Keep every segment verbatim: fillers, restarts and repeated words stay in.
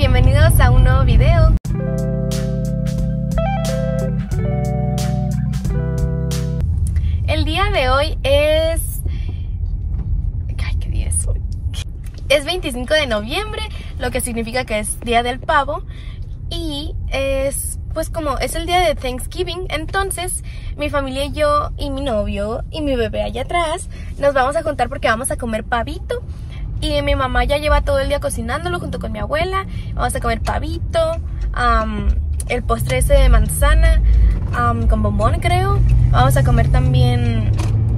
bienvenidos a un nuevo video. El día de hoy es... Ay, ¿qué día es hoy? Es veinticinco de noviembre, lo que significa que es día del pavo. Y es pues como es el día de Thanksgiving, entonces mi familia y yo y mi novio y mi bebé allá atrás nos vamos a juntar porque vamos a comer pavito. Y mi mamá ya lleva todo el día cocinándolo junto con mi abuela. Vamos a comer pavito, um, el postre ese de manzana um, con bombón, creo. Vamos a comer también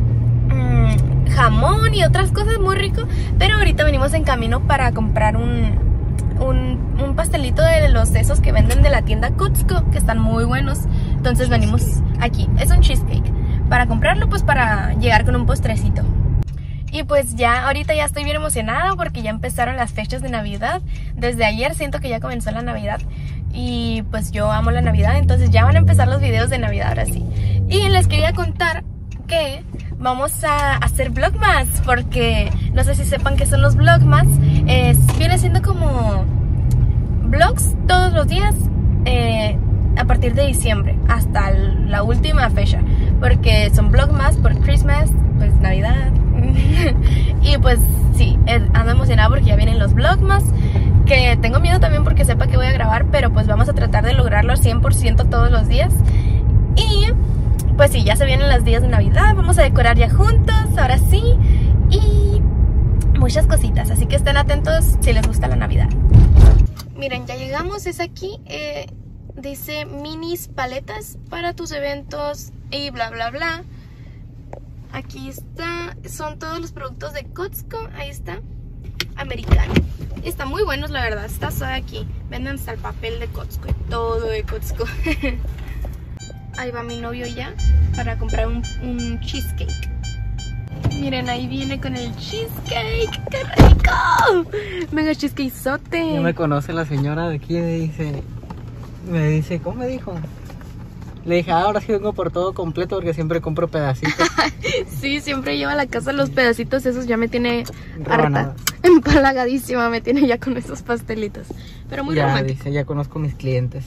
um, jamón y otras cosas muy ricas. Pero ahorita venimos en camino para comprar un... Un, un pastelito de los esos que venden de la tienda Costco, que están muy buenos. Entonces venimos aquí, es un cheesecake, para comprarlo pues para llegar con un postrecito. Y pues ya, ahorita ya estoy bien emocionada porque ya empezaron las fechas de Navidad. Desde ayer siento que ya comenzó la Navidad. Y pues yo amo la Navidad, entonces ya van a empezar los videos de Navidad ahora sí. Y les quería contar que vamos a hacer vlogmas, porque no sé si sepan qué son los vlogmas. Es, viene siendo como vlogs todos los días eh, a partir de diciembre hasta la última fecha, porque son vlogmas por Christmas, pues Navidad. Y pues sí, ando emocionada porque ya vienen los vlogmas, que tengo miedo también porque sepa que voy a grabar, pero pues vamos a tratar de lograrlo al cien por ciento todos los días. Y pues sí, ya se vienen los días de Navidad, vamos a decorar ya juntos, ahora sí, y muchas cositas, así que estén atentos si les gusta la Navidad. Miren, ya llegamos, es aquí, eh, dice minis paletas para tus eventos y bla bla bla. Aquí está, son todos los productos de Costco, ahí está, americano. Están muy buenos, la verdad, está suave aquí, venden hasta el papel de Costco y todo de Costco. Ahí va mi novio ya para comprar un, un cheesecake. Miren, ahí viene con el cheesecake. ¡Qué rico! Mega cheesecakezote. Ya me conoce la señora de aquí, me dice, me dice, ¿cómo me dijo? Le dije, ah, ahora sí vengo por todo completo porque siempre compro pedacitos. Sí, siempre lleva a la casa los pedacitos esos, ya me tiene Rebanada. harta, empalagadísima, me tiene ya con esos pastelitos. Pero muy ya, romántico. Dice, ya conozco mis clientes.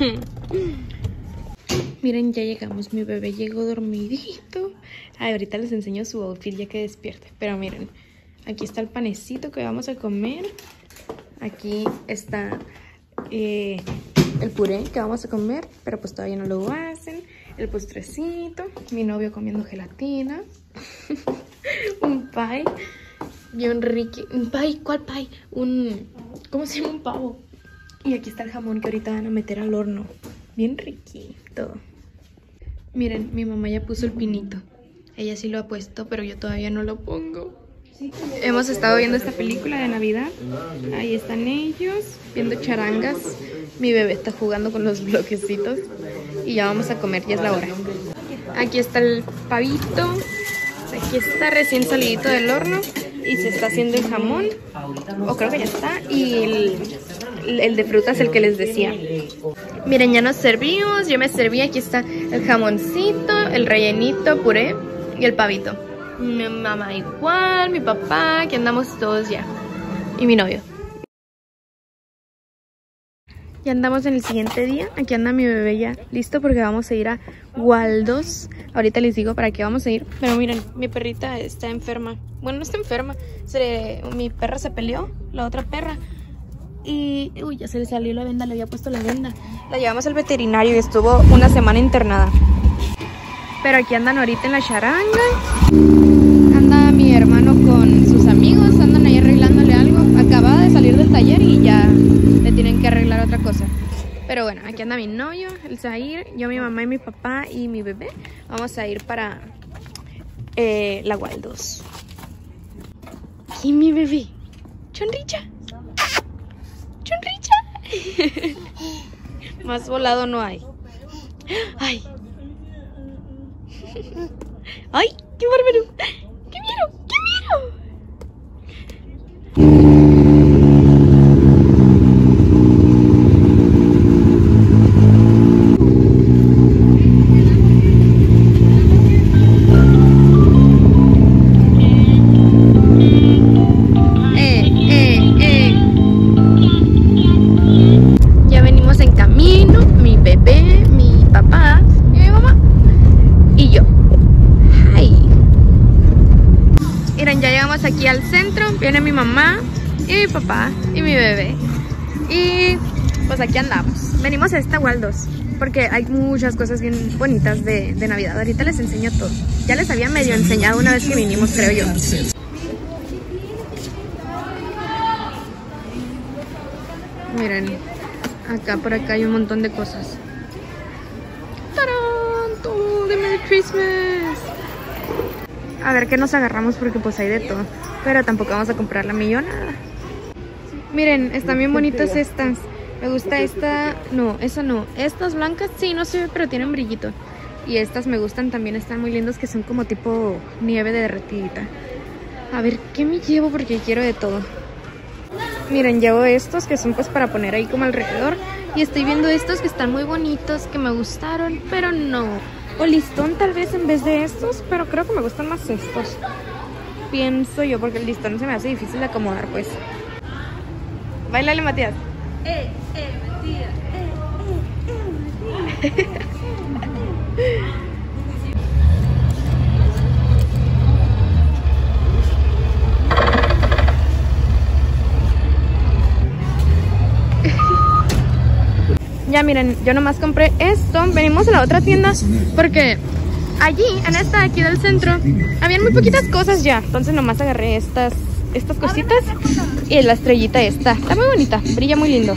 Miren, ya llegamos, mi bebé llegó dormidito. Ay, ahorita les enseño su outfit ya que despierte. Pero miren, aquí está el panecito que vamos a comer. Aquí está eh, el puré que vamos a comer, pero pues todavía no lo hacen. El postrecito, mi novio comiendo gelatina. Un pie, bien rico. Un pie, ¿cuál pie? Un, ¿cómo se llama? Un pavo. Y aquí está el jamón que ahorita van a meter al horno. Bien riquito. Miren, mi mamá ya puso el pinito. Ella sí lo ha puesto, pero yo todavía no lo pongo. Hemos estado viendo esta película de Navidad. Ahí están ellos, viendo charangas. Mi bebé está jugando con los bloquecitos. Y ya vamos a comer, ya es la hora. Aquí está el pavito. Aquí está recién salidito del horno. Y se está haciendo el jamón. O creo que ya está. Y el, el de frutas, el que les decía. Miren, ya nos servimos. Yo me serví. Aquí está el jamoncito, el rellenito, puré y el pavito. Mi mamá igual, mi papá, aquí andamos todos ya. Y mi novio. Ya andamos en el siguiente día. Aquí anda mi bebé ya listo porque vamos a ir a Waldos. Ahorita les digo para qué vamos a ir. Pero miren, mi perrita está enferma. Bueno, no está enferma. Se, mi perra se peleó, la otra perra. Y uy, ya se le salió la venda, le había puesto la venda. La llevamos al veterinario y estuvo una semana internada. Pero aquí andan ahorita en la charanga. Anda mi hermano con sus amigos, andan ahí arreglándole algo. Acaba de salir del taller y ya le tienen que arreglar otra cosa. Pero bueno, aquí anda mi novio, el Zahir, yo, mi mamá y mi papá y mi bebé. Vamos a ir para eh, la Waldos. ¿Y mi bebé? Chonricha. Chonricha. Más volado no hay. Ay. Ay, qué bárbaro. ¡Qué miedo! ¡Qué miedo! Eh, eh, eh. y mi papá y mi bebé. Y pues aquí andamos. Venimos a esta Waldos porque hay muchas cosas bien bonitas de, de Navidad. Ahorita les enseño todo. Ya les había medio enseñado una vez que vinimos, creo yo. Miren, acá por acá hay un montón de cosas. ¡Tarán! Todo de Merry Christmas. A ver qué nos agarramos porque pues hay de todo. Pero tampoco vamos a comprar la millonada. Miren, están bien bonitas estas. Me gusta esta. No, esa no. Estas blancas sí, no se ve, pero tienen brillito. Y estas me gustan también, están muy lindos, que son como tipo nieve derretidita. A ver, ¿qué me llevo? Porque quiero de todo. Miren, llevo estos que son pues para poner ahí como alrededor. Y estoy viendo estos que están muy bonitos, que me gustaron, pero no. O listón tal vez en vez de estos, pero creo que me gustan más estos. Pienso yo, porque el listón se me hace difícil de acomodar, pues. Báilale, Matías. Eh, eh, Matías. Eh, eh, eh, Matías. Ya miren, yo nomás compré esto. Venimos a la otra tienda porque allí, en esta de aquí del centro, habían muy poquitas cosas ya. Entonces nomás agarré estas, estas cositas y la estrellita esta. Está muy bonita, brilla muy lindo.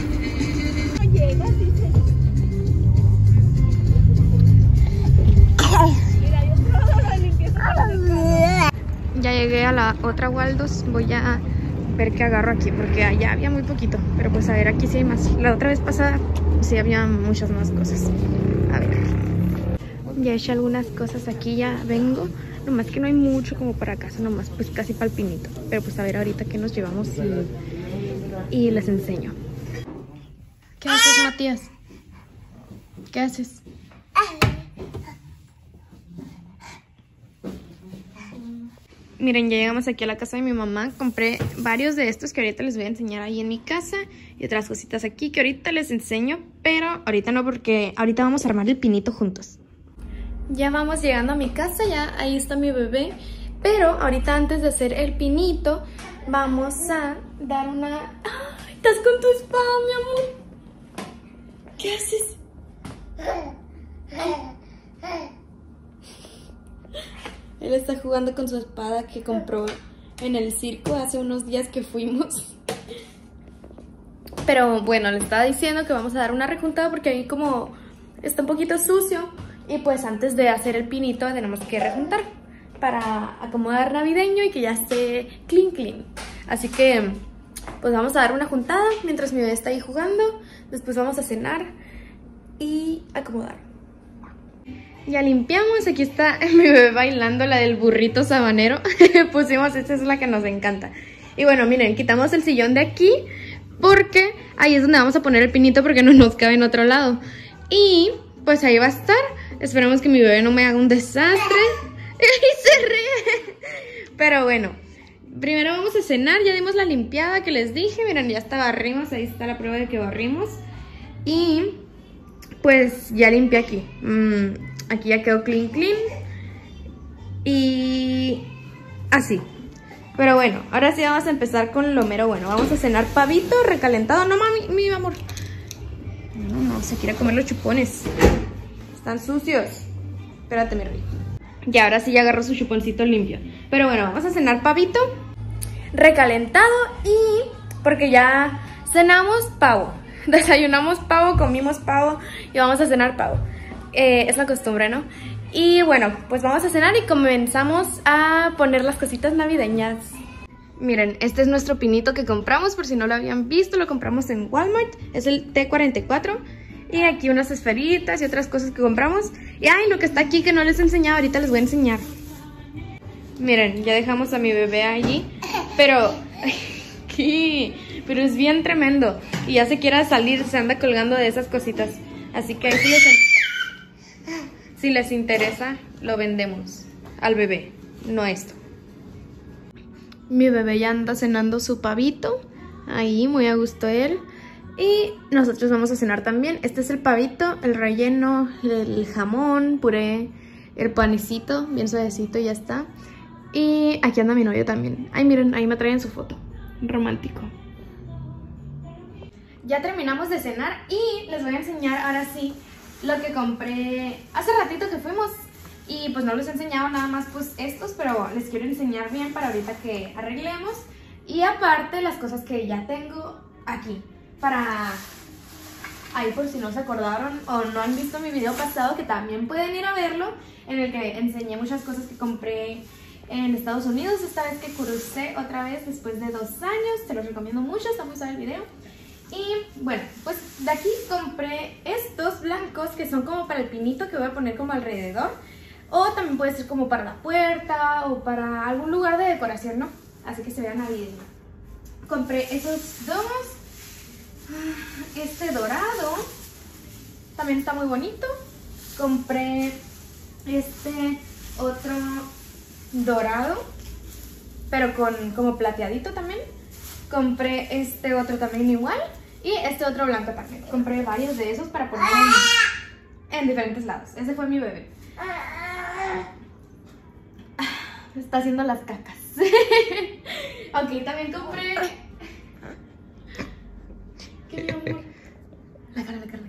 Ya llegué a la otra Waldos. Voy a ver qué agarro aquí porque allá había muy poquito. Pero pues a ver, aquí sí hay más. La otra vez pasada sí había muchas más cosas. A ver. Ya he hecho algunas cosas aquí, ya vengo. Nomás que no hay mucho como para casa, nomás pues casi para el pinito. Pero pues a ver ahorita qué nos llevamos y, y les enseño. ¿Qué haces, Matías? ¿Qué haces? Miren, ya llegamos aquí a la casa de mi mamá. Compré varios de estos que ahorita les voy a enseñar ahí en mi casa. Y otras cositas aquí que ahorita les enseño. Pero ahorita no, porque ahorita vamos a armar el pinito juntos. Ya vamos llegando a mi casa, ya ahí está mi bebé. Pero ahorita antes de hacer el pinito, vamos a dar una... ¡Ay! Estás con tu espada, mi amor. ¿Qué haces? Él está jugando con su espada que compró en el circo hace unos días que fuimos. Pero bueno, le estaba diciendo que vamos a dar una rejuntada porque ahí como está un poquito sucio. Y pues antes de hacer el pinito tenemos que rejuntar para acomodar navideño y que ya esté clean clean. Así que pues vamos a dar una juntada mientras mi bebé está ahí jugando. Después vamos a cenar y acomodar. Ya limpiamos, aquí está mi bebé bailando la del burrito sabanero. Pusimos, esta es la que nos encanta. Y bueno, miren, quitamos el sillón de aquí porque ahí es donde vamos a poner el pinito porque no nos cabe en otro lado. Y pues ahí va a estar. Esperemos que mi bebé no me haga un desastre. Y se ríe. Pero bueno, primero vamos a cenar. Ya dimos la limpiada que les dije. Miren, ya está, barrimos, ahí está la prueba de que barrimos. Y pues ya limpié aquí. Mmm... Aquí ya quedó clean, clean. Y así. Pero bueno, ahora sí vamos a empezar con lo mero bueno. Vamos a cenar pavito recalentado. No, mami, mi amor. No, no, se quiere comer los chupones. Están sucios. Espérate, mi rey. Y ahora sí ya agarró su chuponcito limpio. Pero bueno, vamos a cenar pavito recalentado. Y porque ya cenamos pavo. Desayunamos pavo, comimos pavo y vamos a cenar pavo. Eh, es la costumbre, ¿no? Y bueno, pues vamos a cenar y comenzamos a poner las cositas navideñas. Miren, este es nuestro pinito que compramos, por si no lo habían visto, lo compramos en Walmart. Es el T cuarenta y cuatro. Y aquí unas esferitas y otras cosas que compramos. Y ay, lo que está aquí que no les he enseñado, ahorita les voy a enseñar. Miren, ya dejamos a mi bebé allí. Pero... ¿qué? Pero es bien tremendo. Y ya se quiere salir, se anda colgando de esas cositas. Así que ahí sí les... Si les interesa, lo vendemos al bebé, no esto. Mi bebé ya anda cenando su pavito. Ahí, muy a gusto él. Y nosotros vamos a cenar también. Este es el pavito, el relleno, el jamón, puré, el panecito, bien suavecito y ya está. Y aquí anda mi novio también. Ay, miren, ahí me traen su foto. Romántico. ya terminamos de cenar y les voy a enseñar ahora sí lo que compré hace ratito que fuimos. Y pues no les he enseñado nada más pues estos, pero les quiero enseñar bien para ahorita que arreglemos. Y aparte las cosas que ya tengo aquí para... Ahí por si no se acordaron o no han visto mi video pasado, que también pueden ir a verlo, en el que enseñé muchas cosas que compré en Estados Unidos, esta vez que crucé otra vez después de dos años. Se los recomiendo mucho, está muy suave el video. Y bueno, pues de aquí compré estos blancos que son como para el pinito que voy a poner como alrededor. O también puede ser como para la puerta o para algún lugar de decoración, ¿no? Así que se vean navideño. Compré esos dos. Este dorado también está muy bonito. Compré este otro dorado, pero con como plateadito también. Compré este otro también igual. Y este otro blanco también. Compré varios de esos para poner en, en diferentes lados. Ese fue mi bebé. Está haciendo las cacas. Ok, también compré... ¿Qué, mi amor? La cara, la cara,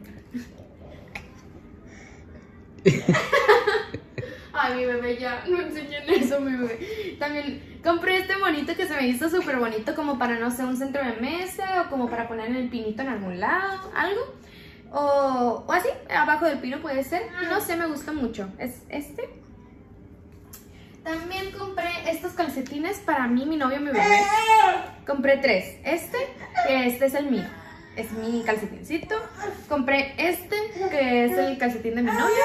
la cara. Ay, mi bebé, ya no enseñen eso, mi bebé. También compré este monito que se me hizo súper bonito, como para, no sé, un centro de mesa o como para poner el pinito en algún lado, algo. O, o así, abajo del pino puede ser. No sé, me gusta mucho. Es este. También compré estos calcetines para mí, mi novio, mi bebé. Compré tres. Este, que este es el mío. Es mi calcetincito. Compré este, que es el calcetín de mi novio.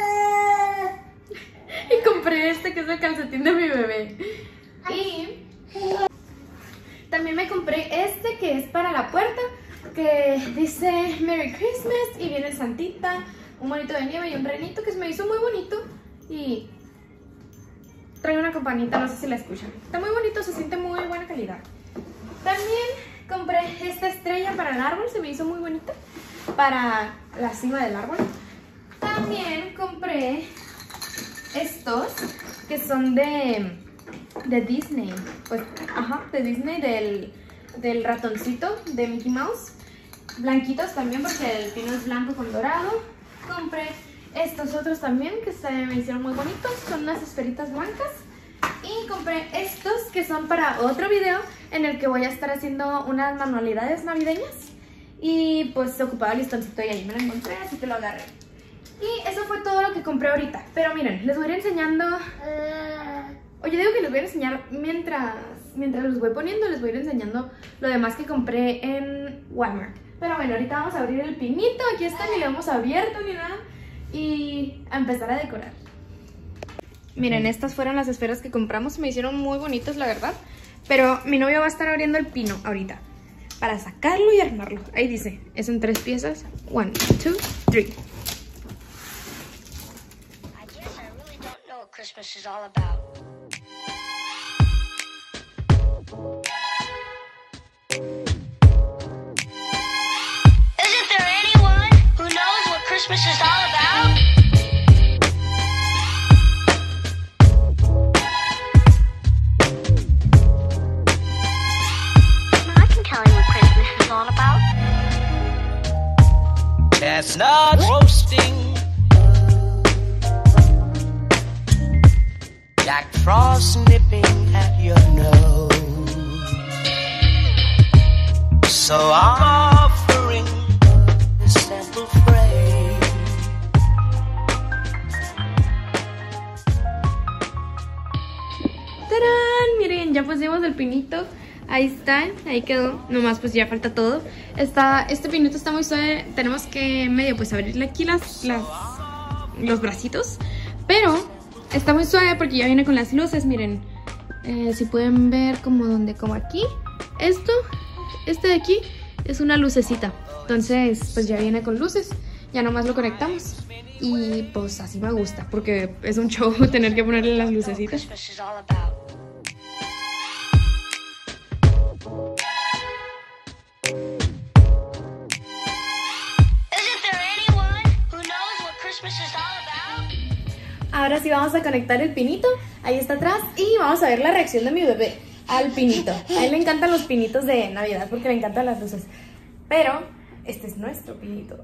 Y compré este, que es el calcetín de mi bebé. Y también me compré este, que es para la puerta, que dice Merry Christmas y viene el Santita, un monito de nieve y un renito que se me hizo muy bonito. Y trae una campanita, no sé si la escuchan. Está muy bonito, se siente muy buena calidad. También compré esta estrella para el árbol, se me hizo muy bonita, para la cima del árbol. También compré estos, que son de, de Disney. Pues, ajá, de Disney, del, del ratoncito de Mickey Mouse. Blanquitos también, porque el pino es blanco con dorado. Compré estos otros también, que se me hicieron muy bonitos. Son unas esferitas blancas. Y compré estos, que son para otro video, en el que voy a estar haciendo unas manualidades navideñas. Y pues se ocupaba el listoncito y ahí me lo encontré, así que lo agarré. Y eso fue todo lo que compré ahorita. Pero miren, les voy a ir enseñando... Oye, digo que les voy a enseñar mientras, mientras los voy poniendo, les voy a ir enseñando lo demás que compré en Walmart. Pero bueno, ahorita vamos a abrir el pinito. Aquí está, ni lo hemos abierto ni nada. Y a empezar a decorar. Miren, estas fueron las esferas que compramos. Me hicieron muy bonitas, la verdad. Pero mi novio va a estar abriendo el pino ahorita, para sacarlo y armarlo. Ahí dice, es en tres piezas. One, two, three. Christmas is all about. Isn't there anyone who knows what Christmas is all about? I can tell you what Christmas is all about. Chestnuts roasting, Jack Frost nipping at your nose. So I'm offering this simple phrase. ¡Tarán! Miren, ya pusimos el pinito. Ahí está, ahí quedó. Nomás pues ya falta todo. Está, este pinito está muy suave. Tenemos que medio pues abrirle aquí las, las los bracitos. Pero está muy suave porque ya viene con las luces, miren. Eh, si pueden ver como donde, como aquí. Esto, este de aquí es una lucecita. Entonces, pues ya viene con luces. Ya nomás lo conectamos. Y pues así me gusta, porque es un show tener que ponerle las lucecitas. Christmas is all about. Isn't there anyone who knows what Christmas is all about? Ahora sí vamos a conectar el pinito. Ahí está atrás. Y vamos a ver la reacción de mi bebé al pinito. A él le encantan los pinitos de Navidad porque le encantan las luces. pero este es nuestro pinito.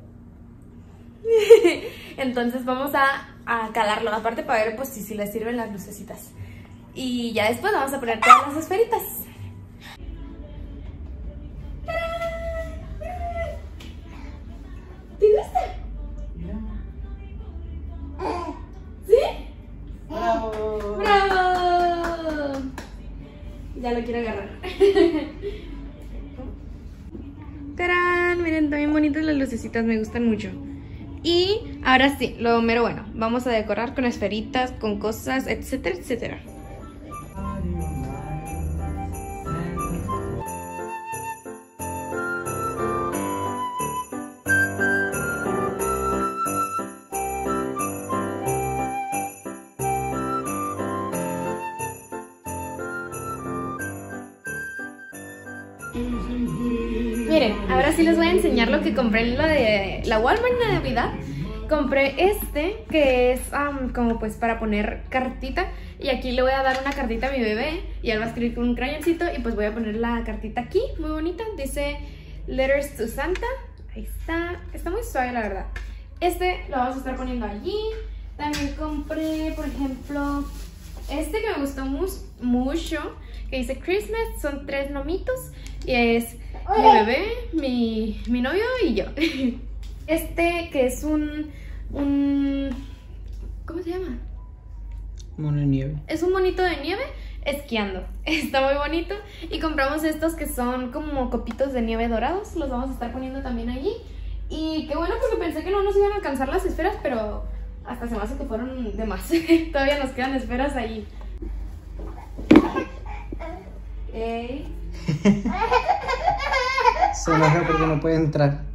Entonces vamos a, a calarlo, aparte para ver pues si, si les sirven las lucecitas. Y ya después vamos a poner todas las esferitas. ¿Te gusta? ¿Sí? ¡Bravo! ¡Bravo! Ya lo quiero agarrar. ¡Tarán! Miren, también bonitas las lucecitas, me gustan mucho. Y ahora sí, lo mero bueno. Vamos a decorar con esferitas, con cosas, etcétera, etcétera. Miren, ahora sí les voy a enseñar lo que compré en lo de la Walmart de Navidad. Compré este que es um, como pues para poner cartita. Y aquí le voy a dar una cartita a mi bebé y él va a escribir con un crayoncito. Y pues voy a poner la cartita aquí, muy bonita. Dice Letters to Santa. Ahí está, está muy suave la verdad. Este lo vamos a estar poniendo allí. También compré, por ejemplo, este que me gustó mu mucho, que dice Christmas. Son tres nomitos y es mi bebé, mi, mi novio y yo. Este que es un, un... ¿cómo se llama? Mono de nieve. Es un monito de nieve esquiando. Está muy bonito. Y compramos estos que son como copitos de nieve dorados. Los vamos a estar poniendo también allí. Y qué bueno porque pensé que no nos iban a alcanzar las esferas, pero hasta se me hace que fueron de más. Todavía nos quedan esferas ahí. Ey. Se enoja porque no puede entrar.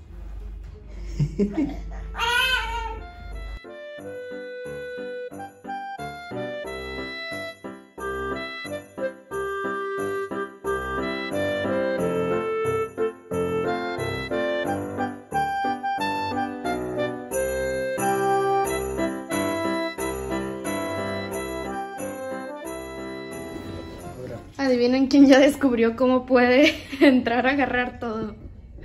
Adivinen quién ya descubrió cómo puede entrar a agarrar todo.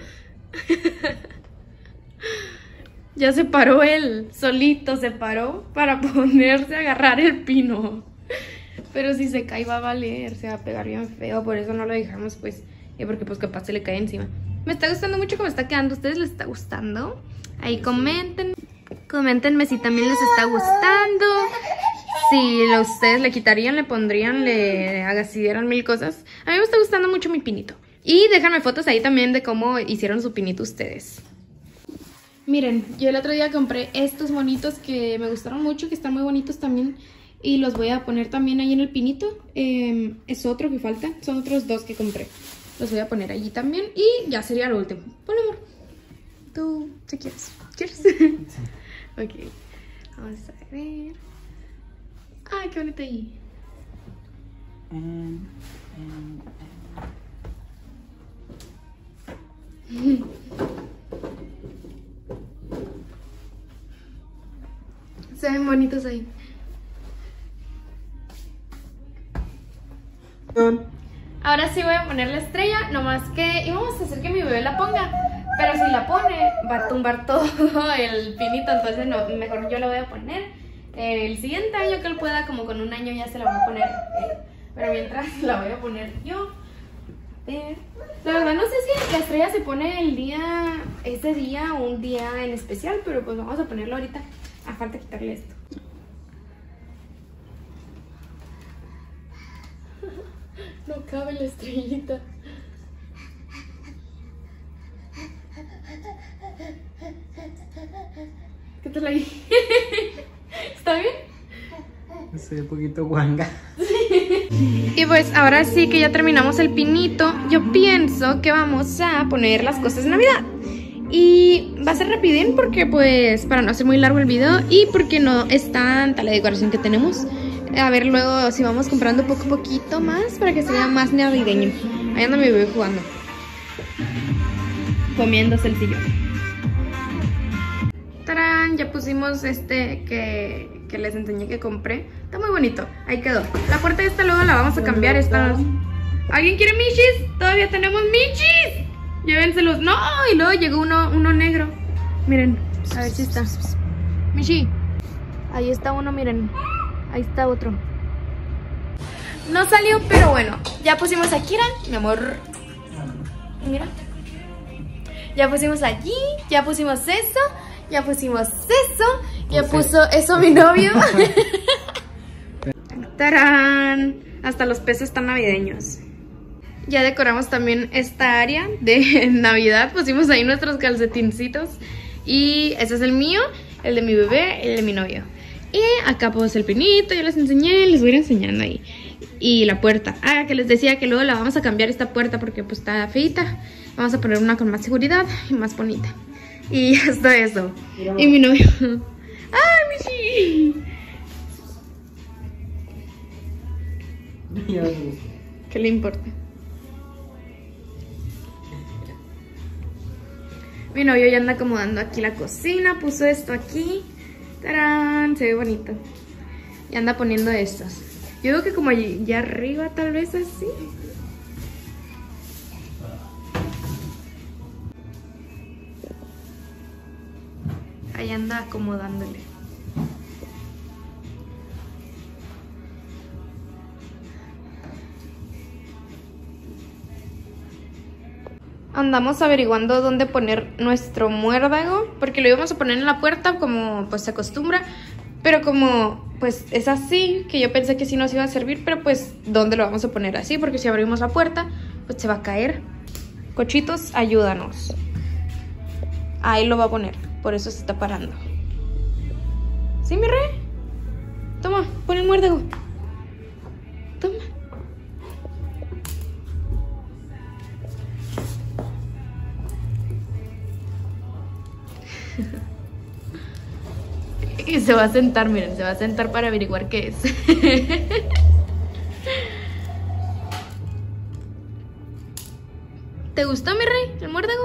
Ya se paró él, solito se paró para ponerse a agarrar el pino. Pero si se cae va a valer, se va a pegar bien feo, por eso no lo dejamos pues. Y porque pues capaz se le cae encima. Me está gustando mucho cómo está quedando, ¿a ustedes les está gustando? Ahí comenten, coméntenme si también les está gustando. Si a ustedes le quitarían, le pondrían, le decidieran mil cosas. A mí me está gustando mucho mi pinito. Y déjenme fotos ahí también de cómo hicieron su pinito ustedes. Miren, yo el otro día compré estos monitos que me gustaron mucho, que están muy bonitos también. Y los voy a poner también ahí en el pinito. Eh, es otro que falta, son otros dos que compré. Los voy a poner allí también y ya sería lo último. Ponle, amor. Tú, si quieres. ¿Quieres? Sí. Ok, vamos a ver. Ay, qué bonito ahí. Um, um. Se ven bonitos ahí. Ahora sí voy a poner la estrella, nomás que íbamos a hacer que mi bebé la ponga, pero si la pone va a tumbar todo el pinito, entonces no, mejor yo la voy a poner. El siguiente año que él pueda, como con un año ya se la voy a poner él. Pero mientras la voy a poner yo. Eh, la verdad no sé si la estrella se pone el día, ese día o un día en especial, pero pues vamos a ponerlo ahorita. A falta quitarle esto. No cabe la estrellita. ¿Qué tal ahí? ¿Está bien? Soy un poquito guanga. Y pues ahora sí que ya terminamos el pinito. Yo pienso que vamos a poner las cosas de Navidad. Y va a ser rapidín porque pues para no hacer muy largo el video y porque no es tanta la decoración que tenemos. A ver luego si vamos comprando poco a poquito más para que se vea más navideño. Ahí anda mi bebé jugando, comiéndose el sillón. ¡Tarán! Ya pusimos este que, que les enseñé que compré. Está muy bonito, ahí quedó. La puerta esta luego la vamos a cambiar. Esta... ¿Alguien quiere michis? Todavía tenemos michis. Llévenselos. No, y luego llegó uno, uno negro. Miren, a ver si está. Michi, ahí está uno, miren. Ahí está otro. No salió, pero bueno. Ya pusimos a Kiran, mi amor. Mira. Ya pusimos allí, ya pusimos eso, ya pusimos eso, ya puso eso mi novio. ¡Tarán! Hasta los peces están navideños. Ya decoramos también esta área de Navidad. Pusimos ahí nuestros calcetincitos. Y ese es el mío, el de mi bebé, el de mi novio. Y acá pues el pinito, yo les enseñé, les voy a ir enseñando ahí. Y la puerta. Ah, que les decía que luego la vamos a cambiar esta puerta porque pues está feita. Vamos a poner una con más seguridad y más bonita. Y hasta eso. Y mi novio. ¡Ay, Michi! ¿Qué le importa? Mi novio ya anda acomodando aquí la cocina. Puso esto aquí. ¡Tarán! Se ve bonito. Y anda poniendo estos. Yo creo que como allí, ya arriba, tal vez así. Ahí anda acomodándole. Andamos averiguando dónde poner nuestro muérdago, porque lo íbamos a poner en la puerta como pues se acostumbra, pero como pues es así, que yo pensé que sí nos iba a servir, pero pues ¿dónde lo vamos a poner así? Porque si abrimos la puerta pues se va a caer. Cochitos, ayúdanos. Ahí lo va a poner, por eso se está parando. ¿Sí, mi rey? Toma, pon el muérdago. Toma. Y se va a sentar, miren, se va a sentar para averiguar qué es. ¿Te gustó, mi rey, el muérdago?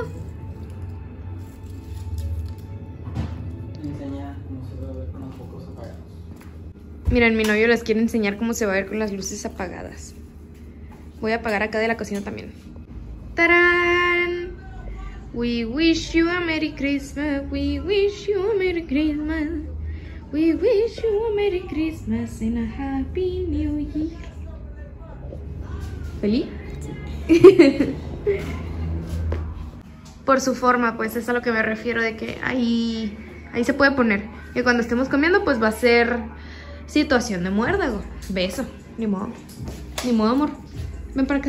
Enseña cómo se va a ver con los focos apagados. Miren, mi novio les quiere enseñar cómo se va a ver con las luces apagadas. Voy a apagar acá de la cocina también. ¡Tarán! We wish you a Merry Christmas. We wish you a Merry Christmas. We wish you a Merry Christmas and a Happy New Year. ¿Feliz? Por su forma, pues es a lo que me refiero, de que ahí, ahí se puede poner. Y cuando estemos comiendo, pues va a ser situación de muérdago. Beso, ni modo. Ni modo, amor. Ven para acá.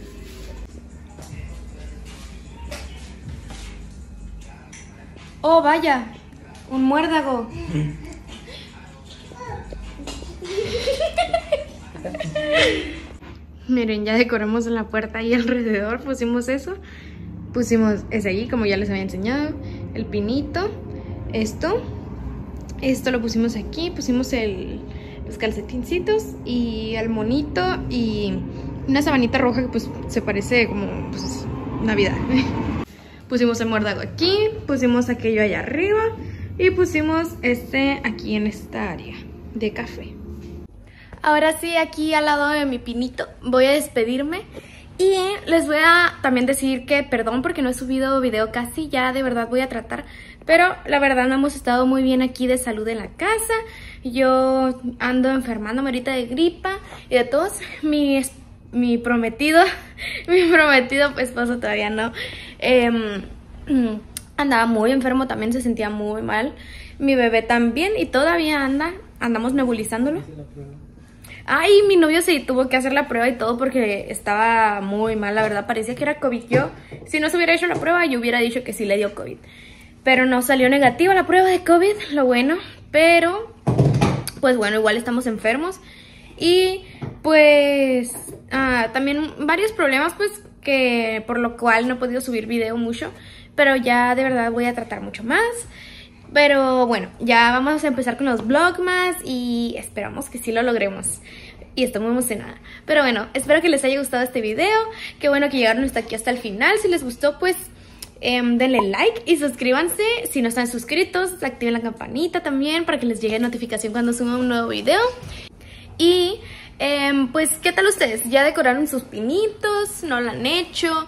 Oh, vaya. Un muérdago. Miren, ya decoramos en la puerta y alrededor. Pusimos eso. Pusimos ese allí, como ya les había enseñado. El pinito. Esto. Esto lo pusimos aquí. Pusimos el, los calcetincitos y el monito y una sabanita roja que pues se parece como pues, Navidad. Pusimos el muérdago aquí. Pusimos aquello allá arriba. Y pusimos este aquí en esta área de café. Ahora sí, aquí al lado de mi pinito voy a despedirme. Y les voy a también decir que perdón porque no he subido video casi. Ya de verdad voy a tratar. Pero la verdad no hemos estado muy bien aquí de salud en la casa. Yo ando enfermándome ahorita de gripa y de tos. Mi, mi prometido, mi prometido esposo todavía no. Eh, andaba muy enfermo, también se sentía muy mal. Mi bebé también y todavía anda. Andamos nebulizándolo. Ay, mi novio se tuvo que hacer la prueba y todo porque estaba muy mal, la verdad, parecía que era COVID. Yo, si no se hubiera hecho la prueba, yo hubiera dicho que sí le dio COVID. Pero no salió negativa la prueba de COVID, lo bueno. Pero, pues bueno, igual estamos enfermos. Y, pues, ah, también varios problemas, pues, que por lo cual no he podido subir video mucho. Pero ya de verdad voy a tratar mucho más. Pero bueno, ya vamos a empezar con los vlogmas y esperamos que sí lo logremos. Y estoy muy emocionada. Pero bueno, espero que les haya gustado este video. Qué bueno que llegaron hasta aquí, hasta el final. Si les gustó, pues eh, denle like y suscríbanse. Si no están suscritos, activen la campanita también para que les llegue notificación cuando suba un nuevo video. Y eh, pues, ¿qué tal ustedes? ¿Ya decoraron sus pinitos? ¿No lo han hecho?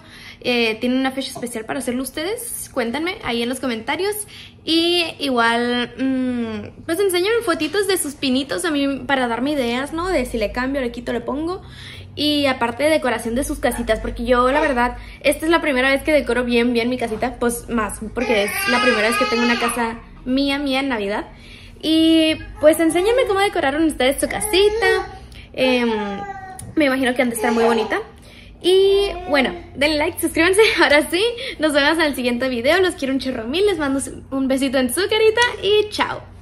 eh, tienen una fecha especial para hacerlo ustedes, cuéntenme ahí en los comentarios. Y igual, mmm, pues enséñenme fotitos de sus pinitos a mí para darme ideas, ¿no? De si le cambio, le quito, le pongo. Y aparte de decoración de sus casitas, porque yo la verdad, esta es la primera vez que decoro bien, bien mi casita, pues más, porque es la primera vez que tengo una casa mía, mía en Navidad. Y pues enséñenme cómo decoraron ustedes su casita. Eh, me imagino que han de estar muy bonita. Y bueno, denle like, suscríbanse. Ahora sí, nos vemos en el siguiente video. Los quiero un chorro mil, les mando un besito en su carita y chao.